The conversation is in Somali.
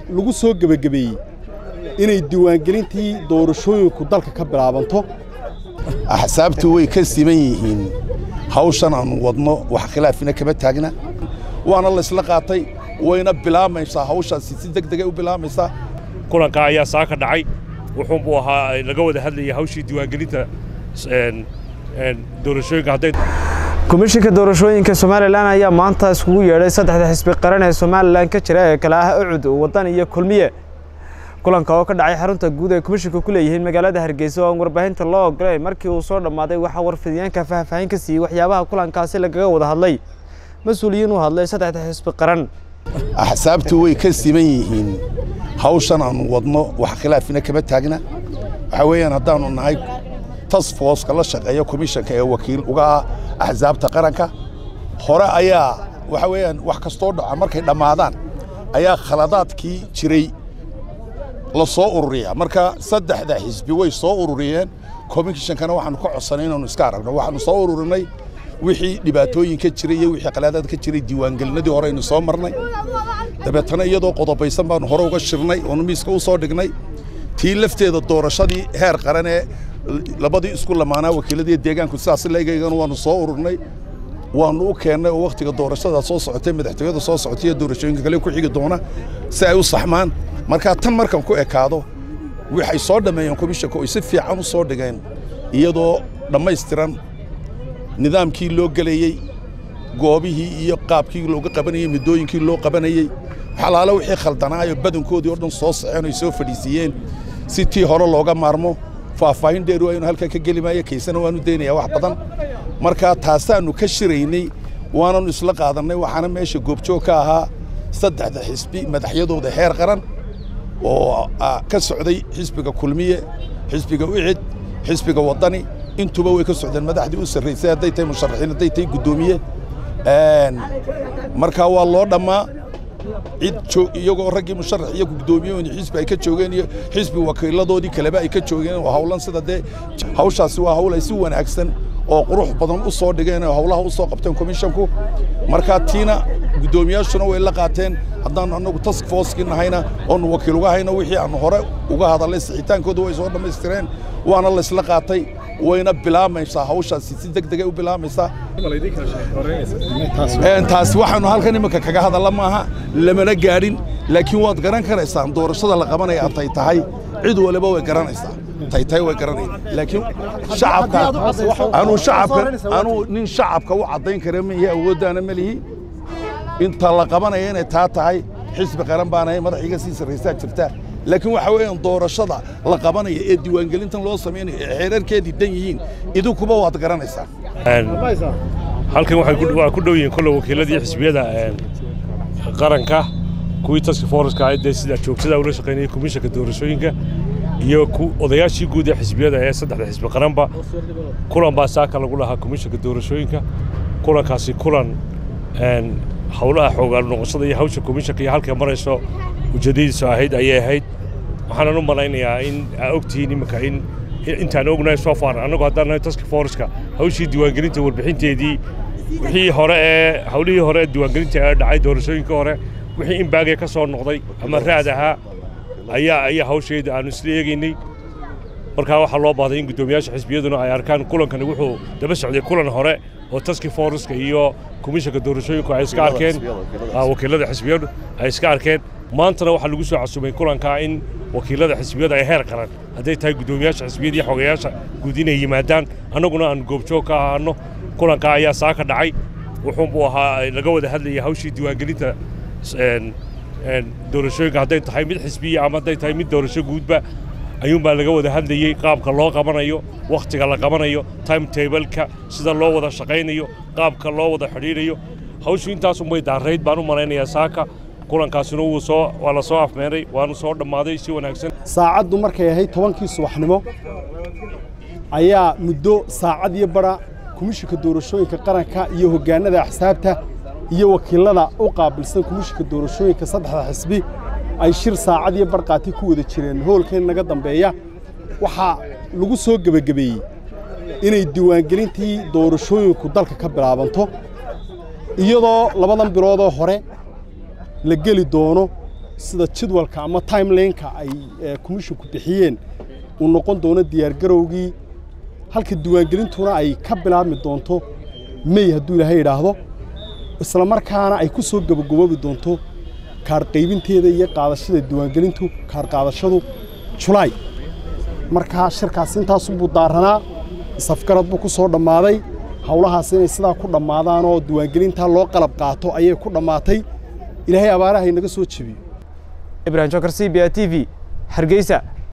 lagu soo gabagabeeyey inay diiwaangelintii doorashooyinku dalka ka bilaabanto axsaabtu way ka siman yihiin hawshan aan wadno wax khilaafina kama taagna waana la isla qaatay wayna bilaamaysaa hawshaasi si degdeg ah u bilaamaysaa kulanka ayaa saaka dhacay wuxuu ahaa laga wada hadlayay hawshii diiwaangelinta doorashooyinka haday komishinka doorashooyinka Soomaaliland ayaa maanta iskugu yeedhay saddexda xisbi qaran ee Soomaaliland ka jira ee kala ah Ucud Wadan iyo Kulmiye kulanka oo ka dhacay xarunta guud ee komishinka ku leeyahay magaalada Hargeysa oo warbaahinta loo ogolay markii uu soo dhamaaday waxa warfidyaanka faahfaahin ka siiyay waxyaabaha kulankaasi lagaga wada hadlay mas'uuliyiin u hadlay saddexda xisbi qaran axsaabtu way ka siman yihiin hawshan aan wadno wax khilaafina kama taagna waxa weeyaan haddaanu nahay task force kala shaqeeya komishanka ee wakiil uga axsaabta qaranka hore ayaa waxa weeyaan wax kasto dhaca markay dhamaadaan ayaa khaladaadkii jiray la soo ururiyaa marka saddexda xisbi way soo ururiyeen komishankana waxaanu ka codsanay inaanu iska aragno waxaanu soo ururinay wixii dhibaatooyinka jiray iyo wixii qaladaad ka jiray diiwaangelinadii hore aynu soo marnay dabeetana iyadoo qodobaysan baanu hore uga shirnay oo miiska u soo dhignay tii lafteeda doorashadii heer qaran ee labadii isku lamaanaa wakiiladii deegaanku sidaas leeyahay waanu soo ururnay waanu u keenay oo waqtiga doorashada soo socotay madaxtooyada soo socotay iyo doorashooyinka kale ku xigi doona si ay u saxmaan marka tan markan ku ekaado waxay soo dhameeyeen komishanka oo si fiican u soo dhigeen iyadoo dhammaystiran nidaamkii loo galayay goobihii iyo qaabkii looga qabanayay midooyinkii loo qabanayay xalaalo wixii khaldanaayo badankoodii oo dhan soo saxeen oo soo fadhiisiyeen si tii hore looga maarmo faahfaahin dheer waaynu halka ka gelimaaya kaysana waanu deenayaa wax badan marka taasaanu ka shiraynay waananu isla qaadanay waxaana meesha goobjoog ka ahaa saddexda xisbi madaxyadooda heer qaran oo ka socday xisbiga Kulmiye xisbiga Ucid xisbiga Wadani intuba way ka socdeen madaxdii u sareysay haday tahay musharaxiin haday tahay gudoomiye marka waa loo dhamaa iyagoo raggii musharax iyo gudoomiye xisbi ay ka joogeen iyo xisbi wakiiladoodii kaleba ay ka joogeen oo hawlan sida hawshaasi waa hawl ay si wanaagsan oo qurux badan u soo dhigeen oo hawlaha u soo qabteen komishanku marka tiina gudoomiyaashuna way la qaateen haddaan anagu task force nahayna oo wakiil uga hayno wixii aan hore uga hadalay sixitaankooda way soo dhamaystireen waana la isla qaatay wayna bilaamaysaa hawshaasi si degdeg ah u bilaamaysaa taas waxaanu halkan imika kaga hadalla maaha lamana gaadhin laakiin waad garan karaysaan doorashada la qabanaya antay tahay cid waliba way garanaysaa tay way garanayaan laakiin shacabka anu nin shacabka u cadayn kara ma yahay awoodana ma lihi inta la qabanaya inay taa tahay xisbi qaran baanahay madaxiga si sareysaa jirta laakiin waxa weeyaan doorashada la qabanaya ee diiwaangelintan loo sameeyo xeerarkeedii dan yihiin idinkuba waad garanaysaa halkan waxay ku dhow yihiin kullu wakiiladii xisbiyada qaranka kuwii task force ka ay sida joogtada ula shaqeynayay komishanka doorashooyinka iyo odayaashii guud ee xisbiyada ee saddexda xisbi qaranba kulan baa saaka lagu lahaa komishanka doorashooyinka kulankaasi kulan hawlaha xoogaan noqoshada iyo hawsha komishanka iyo halka marayso ujeedadiisu ayay ahayd waxaan u malaynayaa in ogtihiin imika in intaan ognahay soo far anagu haddana task force ka hawshii diiwaangelinta warbixinteedii wixii hore ee hawlihii hore diiwaangelinta ee dhacay doorashooyinka hore wixii in baagay ka soo noqday ama raad ahaa ayaa hawsheeda aanu isla eegaynay markaa waxaa loo baahday in gudoomiyaasha xisbiyaduna ay arkaan kulankani wuxuu daba socday kulan hore oo task force ka iyo komishanka doorashooyinku ay iska arkeen wakiilada xisbiyadu ay iska arkeen maantana waxaa lagu soo casumay kulanka in wakiilada xisbiyada ay heer qaran haday tahay gudoomiyaasha xisbiyada iyo xogayaasha guud inay yimaadaan anaguna aan goobjoog ka ahaano kulanka ayaa saaka dhacay wuxuu ahaa laga wada hadlayay hawshii diiwaangelinta doorashooyinka haday tahay mid xisbiya ama haday tahay mid doorasho guudba ayuunbaa laga wada hadlayay qaabka loo qabanayo waqtiga la qabanayo timetable-ka sida loo wada shaqaynayo qaabka loo wada xidhiidhayo hawshu intaas unbay daarayd baan u malaynayaa saaka kulankaasina waa la soo afmeeray waanu soo dhammaaday si wanaagsan saacaddu markay ahayd 10kii subaxnimo ayaa muddo saacad iyo bara komishanka doorashooyinka qaranka iyo hoggaanada axsaabta iyo wakiilada u qaabilsan komishanka doorashooyinka saddexda xisbi ay shir saacad iyo barqaati ku wada jireen hoolkeen naga dambeeya waxa lagu soo gabagabeeyey inay diiwaangelintii doorashooyinku dalka ka bilaabanto iyadoo labadan bilood oo hore la geli doono sida jadwalka ama timeline-ka ay commissionku bixiyeen uu noqon doono diyaargarowgii halka diiwaangelintuna ay ka bilaabmi doonto May hadduu Ilaahay yiraahdo isla markaana ay ku soo gabagaboobi doonto kaar qaybinteeda iyo qaadashada diiwaangelintu kaar qaadashadu July marka shirkaas intaas uu daaranaa safgarad buu ku soo dhamaaday hawlahaas inay sidaa ku dhamaadaan oo diiwaangelinta loo qalab qaato ayay ku dhamaatay Ilaahay abaaraha inaga soo jibiyo Ibrahim Jokar CBA TV Hargeysa